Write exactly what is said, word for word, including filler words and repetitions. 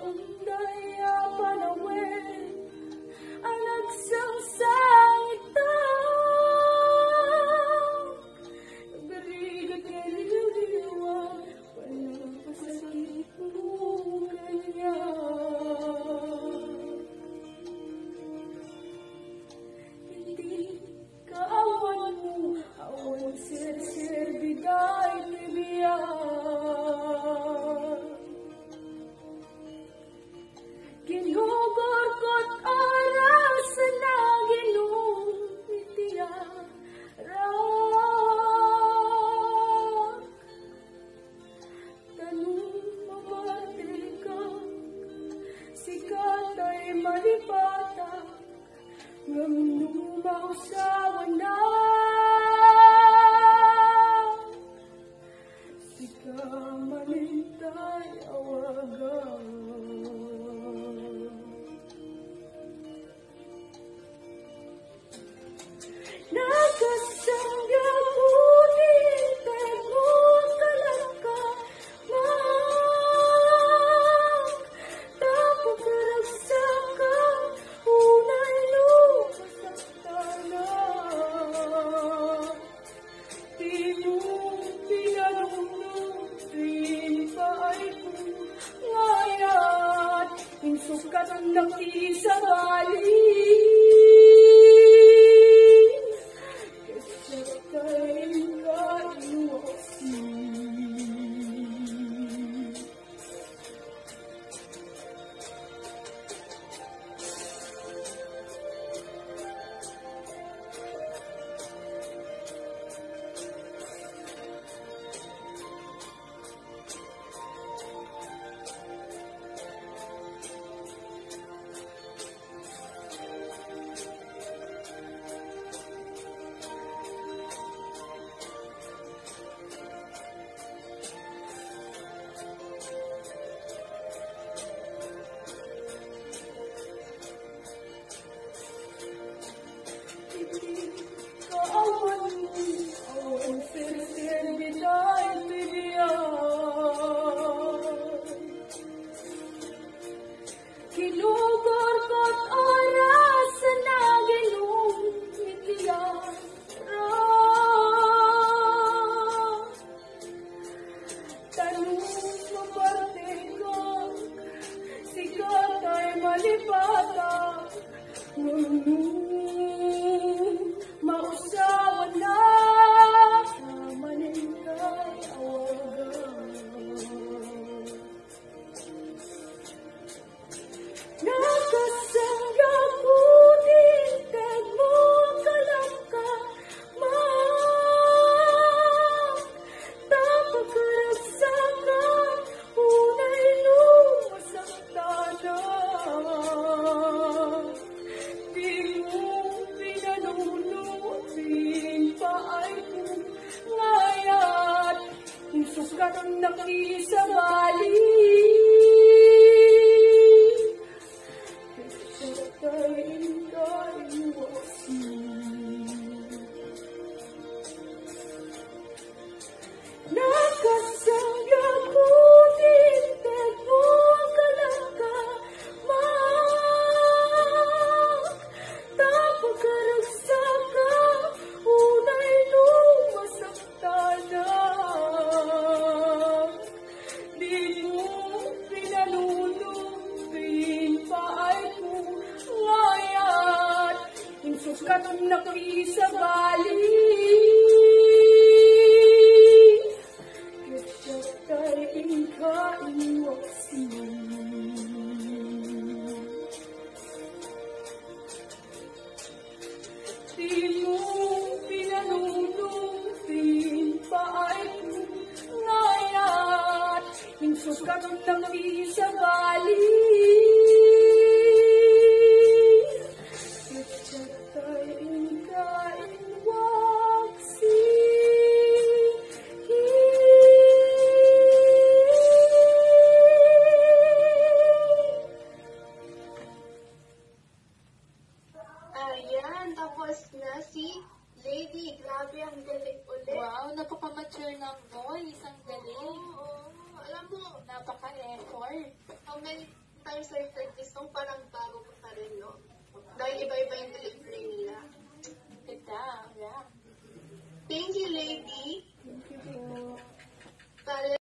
undaya panawin ang nagsangsangita. Nagarigat kaliliwa, walang pasakit mo kanya. Hindi ka awan mo, awan sir-sir biday tibiyan. Ginugor ko't oras na ginumitiya rak. Tanong mamatikak, sikat ay malipatak, ngam mausawa na. Sika manintay awagan. Nakasangga ngunit ay mo kalangka mak. Tapos karagsak ka, unay lumasak ka na. Di mo pinanunod, din pa ay ngayat, insukat ang nakisabali. Kinugor ko't oras na ginumitiya rak. Tanong mabatikak, sikat ay malipatak, ngunong mausawa na. Manintay awagan. Nakasangga ngunit ay mo kalangka mak. Tapos karagsak ka, unay lumasak ka na. Di mo pinanunod, din pa ay ngayat, insukat ang nakisabali. Nakasangga ngunit ay mo kalangka mak. Tapos karagsak ka, unay lumasak ka na. Di mo pinanunod, din pa ay ngayat, insukat ang nakisabali. Di mo pinanunod, din pa ay ngayat, insukat ang nakisabali. Ayan, tapos na si Lady. Grabe, ang galing ulit. Wow, napaka-mature ng voice. Ang galing. Oo, oo. Alam mo, Napaka-effort. how many times I heard this song, parang bago ko pa rin, no? Dahil iba-iba yung delivery nila. Ganda, yeah. Thank you, lady.